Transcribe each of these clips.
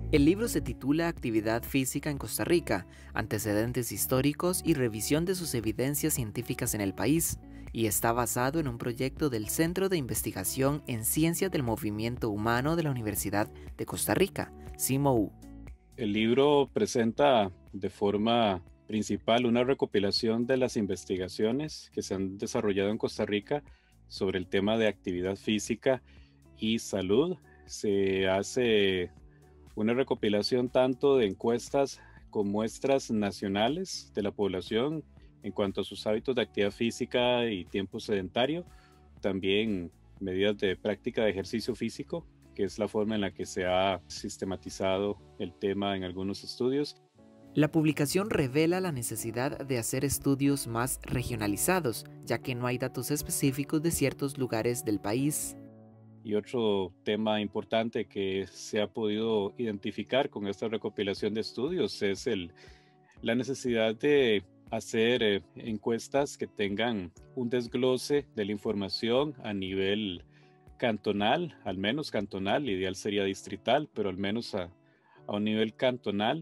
El libro se titula Actividad física en Costa Rica, antecedentes históricos y revisión de sus evidencias científicas en el país, y está basado en un proyecto del Centro de Investigación en Ciencias del Movimiento Humano de la Universidad de Costa Rica, CIMOU. El libro presenta de forma principal una recopilación de las investigaciones que se han desarrollado en Costa Rica sobre el tema de actividad física y salud. Se hace una recopilación tanto de encuestas con muestras nacionales de la población en cuanto a sus hábitos de actividad física y tiempo sedentario, también medidas de práctica de ejercicio físico, que es la forma en la que se ha sistematizado el tema en algunos estudios. La publicación revela la necesidad de hacer estudios más regionalizados, ya que no hay datos específicos de ciertos lugares del país. Y otro tema importante que se ha podido identificar con esta recopilación de estudios es la necesidad de hacer encuestas que tengan un desglose de la información a nivel cantonal, al menos cantonal, ideal sería distrital, pero al menos a un nivel cantonal,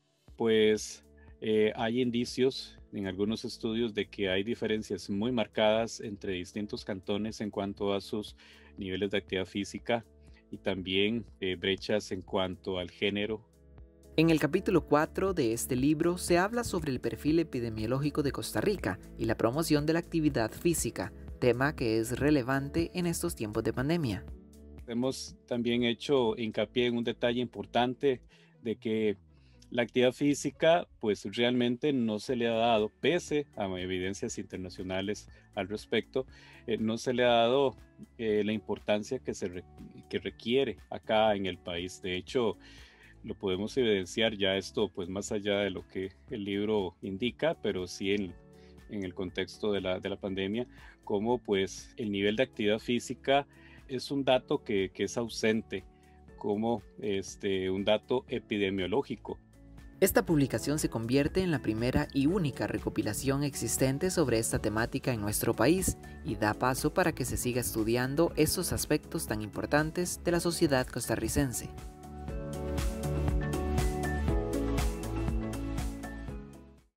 pues hay indicios en algunos estudios de que hay diferencias muy marcadas entre distintos cantones en cuanto a sus niveles de actividad física y también brechas en cuanto al género. En el capítulo 4 de este libro se habla sobre el perfil epidemiológico de Costa Rica y la promoción de la actividad física, tema que es relevante en estos tiempos de pandemia. Hemos también hecho hincapié en un detalle importante de que la actividad física pues realmente no se le ha dado, pese a evidencias internacionales al respecto, no se le ha dado la importancia que requiere acá en el país. De hecho, lo podemos evidenciar ya esto pues más allá de lo que el libro indica, pero sí en el contexto de la pandemia, como pues el nivel de actividad física es un dato que es ausente como un dato epidemiológico. Esta publicación se convierte en la primera y única recopilación existente sobre esta temática en nuestro país y da paso para que se siga estudiando esos aspectos tan importantes de la sociedad costarricense.